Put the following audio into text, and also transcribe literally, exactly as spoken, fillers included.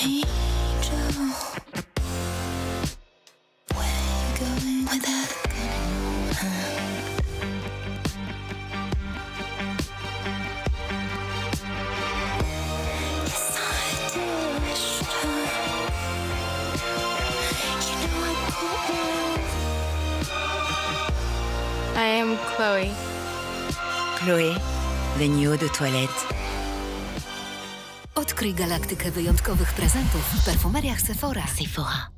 I am Chloe. Chloé, the new eau de toilette. Odkryj galaktykę wyjątkowych prezentów w perfumeriach Sephora. Sephora.